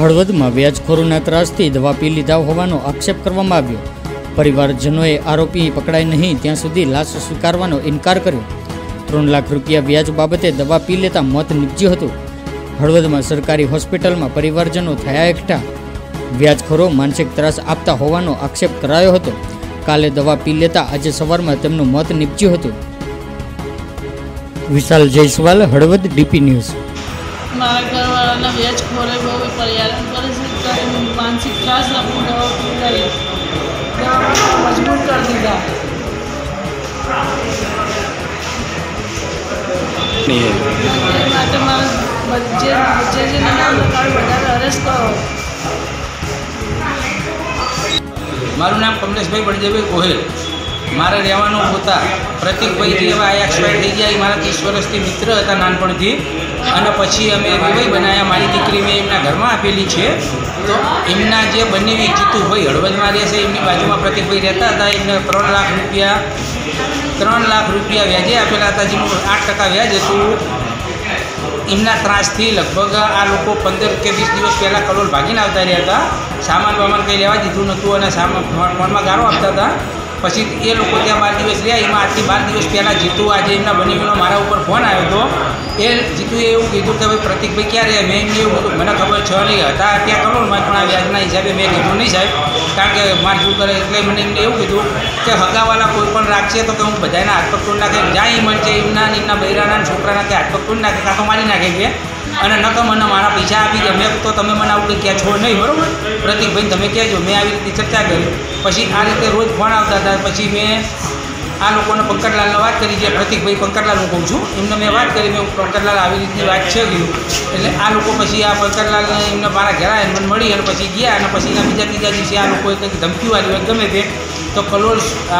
હળવદમાં વ્યાજખોરોના ત્રાસથી દવા પી લીધા હોવાનો આક્ષેપ કરવામાં આવ્યો। પરિવારજનોએ આરોપી પકડાય નહીં ત્યાં સુધી લાશ સ્વીકારવાનો ઇનકાર કર્યો। 3 લાખ રૂપિયા વ્યાજ બાબતે દવા પી લેતા મોત નીપજ્યું હતું। હળવદમાં સરકારી હોસ્પિટલમાં પરિવારજનો થયા એકઠા। વ્યાજખોરો માનસિક ત્રાસ આપતા હોવાનો આક્ષેપ કરાયો હતો। કાલે દવા પી લેતા આજે સવારમાં તેમનું મોત નીપજ્યું હતું। Vishal Jaiswal, Halvad, DP news. મારા ઘરવાળાના વ્યાજખોરે બહુ પર્યાવરણ કરે છે, માનસિક ત્રાસ આપી દવા પીવડાવી, દવા મજબૂર કરી દીધા। એ માટે મારા જે નામ લખાડ્યું વધારે અરેસ્ટ કરો। મારું નામ કમલેશભાઈ બળદેવભાઈ ગોહિલ। મારે રહેવાનું હોતા પ્રતિકભાઈ જેવા એક્સપાયર થઈ ગયા। મારા 30 વર્ષથી મિત્ર હતા નાનપણથી, અને પછી અમે વિવાહ બનાવ્યા। મારી દીકરી મેં એમના ઘરમાં આપેલી છે। તો એમના જે બંનેવી જીતુભાઈ હળવદમાં રહે છે, એમની બાજુમાં પ્રતિકભાઈ રહેતા હતા। એમને 3 લાખ રૂપિયા વ્યાજે આપેલા હતા, જેનું 8% વ્યાજ હતું। એમના ત્રાસથી લગભગ આ લોકો 15 કે 20 દિવસ પહેલાં કલોલ ભાગીને આવતા રહ્યા હતા। સામાન વામાન કંઈ લેવા દીધું નહોતું, અને ફોનમાં ગાળો આપતા હતા। પછી એ લોકો ત્યાં 12 દિવસ રહ્યા। એમાં આજથી 12 દિવસ પહેલાં જીતુ, આજે એમના બંનેવીનો મારા ઉપર ફોન આવ્યો હતો। એ જીતુએ એવું કીધું કે ભાઈ પ્રતિકભાઈ ક્યાં રહ્યા? મેં એમને એવું કીધું, મને ખબર છે નહીં, હતા ત્યાં કલોલમાં, પણ આ વ્યાજના હિસાબે મેં કીધું નહીં સાહેબ, કારણ કે માર શું કરે। એટલે મને એમને એવું કીધું કે હગાવાલા કોઈ પણ રાખશે તો કે હું બધાના હાથ પગ તોડી નાખે, જ્યાં એ મળશે એમના બૈરાના છોકરાના કે હાથ પગ તોડી નાખે, કાં તો મારી નાખે કે, અને ન તો મને મારા પૈસા આપી દે। મેં તો તમે મને આવું કંઈ કહો નહીં, બરાબર પ્રતિકભાઈ તમે કહેજો। મેં આવી રીતે ચર્ચા કરી। પછી આ રીતે રોજ ફોન આવતા હતા। પછી મેં આ લોકોને પંકજલાલને વાત કરી, જે પ્રતિકભાઈ પંકજલાલ હું કહું છું, એમને મેં વાત કરી। મેં પંકજલાલ આવી રીતની વાત છે ગયું, એટલે આ લોકો પછી આ પંકજલાલને એમને મારા ઘેર આવ્યા, મને મળી, અને પછી ગયા। અને પછી એના બીજા દિવસે આ લોકોએ કંઈક ધમકીઓ આવી હોય ગમે તે, તો કલોલ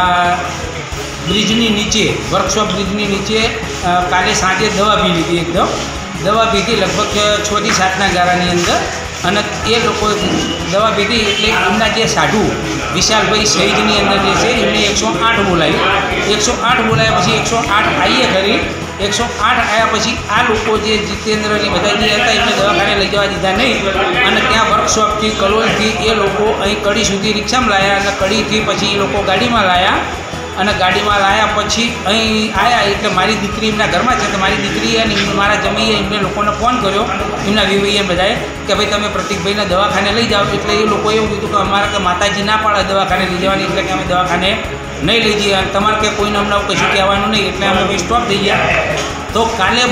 બ્રિજની નીચે, વર્કશોપ બ્રિજની નીચે કાલે સાંજે દવા પી લીધી। એકદમ દવા પીધી, લગભગ 6 થી 7ના ગાળાની અંદર। અને એ લોકો દવા પીધી એટલે એમના જે સાઢુ વિશાલભાઈ સહિતની અંદર જે છે એમને 108 બોલાવ્યું। 108 બોલાવ્યા પછી 108 આવીએ કરી। 108 આવ્યા પછી આ લોકો જે જીતેન્દ્રની બધા જે હતા એમને દવાખાને લઈ જવા દીધા નહીં, અને ત્યાં વર્કશોપથી કલોલથી એ લોકો અહીં કડી સુધી રિક્ષામાં લાવ્યા, અને કડીથી પછી એ લોકો ગાડીમાં લાવ્યા। અને ગાડીમાં લાવ્યા પછી અહીં આવ્યા એટલે મારી દીકરી એમના ઘરમાં છે, તો મારી દીકરી અને મારા જમીએ એમને લોકોને ફોન કર્યો, એમના વિવાહીએ બધાએ, કે ભાઈ તમે પ્રતિકભાઈને દવાખાને લઈ જાઓ। એટલે એ લોકોએ એવું કીધું કે અમારે કે માતાજી ના પાડે દવાખાને લઈ જવાની, એટલે કે અમે દવાખાને નહીં લઈ જઈએ, અને તમારે કે કોઈને અમને કશું કહેવાનું નહીં, એટલે અમે સ્ટોપ થઈ ગયા। તો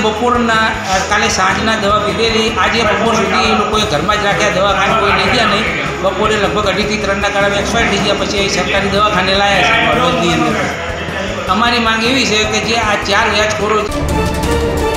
કાલે સાંજના દવા પીધેલી, આજે બપોર સુધી એ લોકોએ ઘરમાં જ રાખ્યા, દવાખાને કોઈ લઈ ગયા નહીં। બપોરે લગભગ 2:30 થી 3ના ગાળામાં એક્સપાયર થઈ ગયા। પછી અહીં સરકારી દવાખાને લાવ્યા છે હળવદની અંદર। અમારી માંગ એવી છે કે જે આ 4 વ્યાજખોરો